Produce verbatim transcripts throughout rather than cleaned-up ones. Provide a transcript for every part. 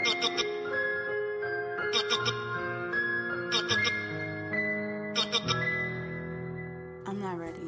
I'm not ready.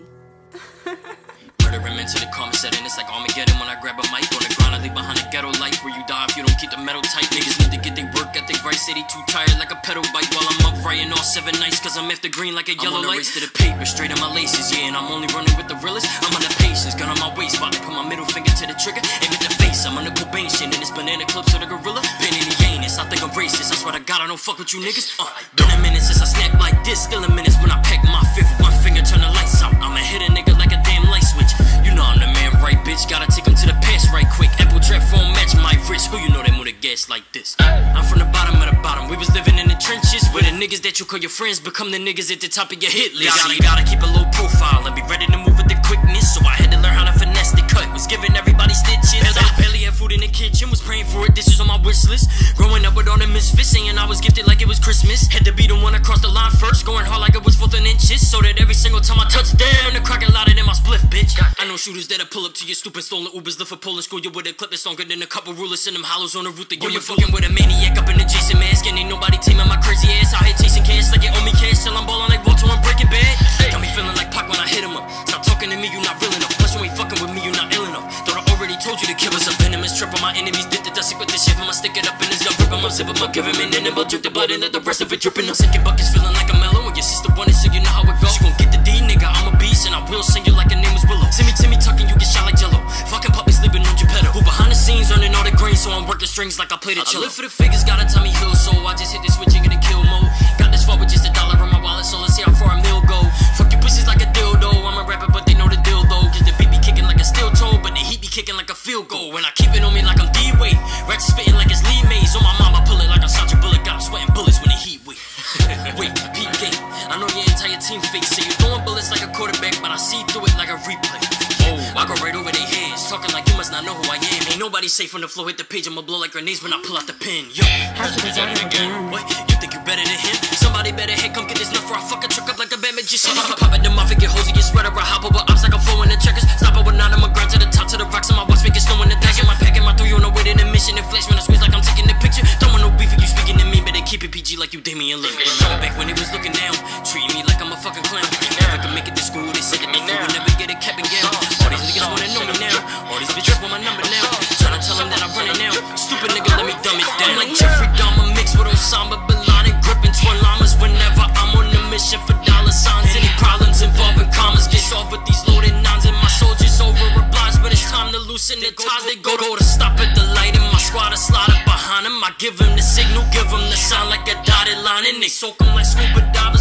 Murder him into the karma setting. It's like Armageddon when I grab a mic on the ground. I leave behind a ghetto life where you die if you don't keep the metal tight. Niggas need to get their work ethic right. Say they too tired like a pedal bike while I'm up writing all seven nights. Cause I'm after green like a yellow light. I'm on the race to the paper, straight in my laces. Yeah, and I'm only running with the realest. I'm on the patience, gun on my waist while I put my middle finger to the trigger. Aim at the face, I'm on the Cobain shit. And it's banana clips of the gorilla. Been in the anus, I think I'm racist. I swear to God I don't fuck with you niggas. Uh, been a minute since I snapped like this. Still a minute when I pack my fifth. One finger turn the lights out. I'ma hit a nigga like a damn light switch. You know I'm the man, right, bitch? Gotta take him to the past right quick. Apple trap phone match my wrist. Who you know they move the gas like this? I'm from the bottom of the bottom. We was living in the trenches where the niggas that you call your friends become the niggas at the top of your hit list. Gotta, gotta keep a low profile and be ready to move with the quickness. So I had to learn how to finesse the cut. Was giving everybody stitches. I barely had food in the kitchen. Was praying for it. This is on my wish list. Growing up with all the misfits, saying I was gifted like it was Christmas. Had to be the one across the line first, going hard like it was fourth and inches. So that every single time I touch down, the crack a lot in my spliff, bitch. I know shooters that'll pull up to your stupid stolen Ubers, live for Polish school you with a clip that's longer than a couple rulers. Send them hollows on the roof. Or you're fucking with a maniac up in the Jason mask, and ain't nobody taming my crazy ass. Out here chasing cash like it owe me cash till I'm ballin' like Walter and Breaking Bad. Got me feeling like Pac when I hit him up. Stop talking to me, you not real enough. Plus you ain't fucking with me, you not ill enough. Thought I already told you to kill us. A venomous trip on my enemies. Did the dust with this shit. I'ma stick it up in his gun. Rip him up, zip him up, give him an animal. Drip the blood and let the rest of it drippin'. I'm second buckets feeling like a mellow. And your sister wanted, so you know how it goes. She gon' get the D, nigga. I'm a beast and I will sing you like a name was Willow. Timmy, Timmy tucking, you get shot like Jello. Fucking puppy sleeping on Geppetto. Who behind the scenes earning all the green, so I'm working strings like I play the cello. I live for the figures, got a Tommy Hill, so I just hit the switch and get a kill mode. Got this far with just a dollar in my wallet, so let's see how far a meal go. Fuck you pussies like a dildo. I'm a rapper, but they know the deal though. Cause the beat be kicking like a steel toe, but the heat be kicking like a field goal. And I keep it on me like I'm D-Way. Rats spitting like it's Lee Mays. On my mom, I pull it like I'm Sandra Bullock. Got 'em sweating bullets when the heat wait. Wait, peep game. I know your entire team fake. Say you throwing bullets like a quarterback, but I see through it like a replay. Oh, I go right over their heads, talking like you must not know who I am. Ain't nobody safe on the floor, hit the page, I'ma blow like grenades when I pull out the pen. Yo, How'd you deserve it again? What? You think you better than him? Somebody better hit, come get this nut for I fucking truck up like a bad magician. Pop it, the muffin, get hosey, get spread I hop over ups like I'm flowing the checkers. Stop it with nine, I'ma grind to the top, to the rocks, and my watch make it snow in the desert. My pack and my three on the way to the mission, and flash when I squeeze like I'm taking the picture. Don't want no beef if you speaking to me, better keep it P G like you Damian Lillard. Remember back when they was looking down, treating me like I'm a fucking clown. Never could make it to school, they said that they would never get a cap and gown. All these niggas wanna know me now, all these bitches want my number now. Tryna tell them that I'm running now, stupid nigga, let me dumb it down. Like Jeffrey Dahmer mixed with Osama Bin Laden, gripping twin llamas whenever I'm on a mission for dollar signs. Any problems involving commas get solved with these loaded nines, and my soldiers over obliged. But it's time to loosen the ties. They go go to stop at the light, and my squad is slotted behind them. I give them the signal, give them the sign like a dotted line, and they soak them like scuba divers.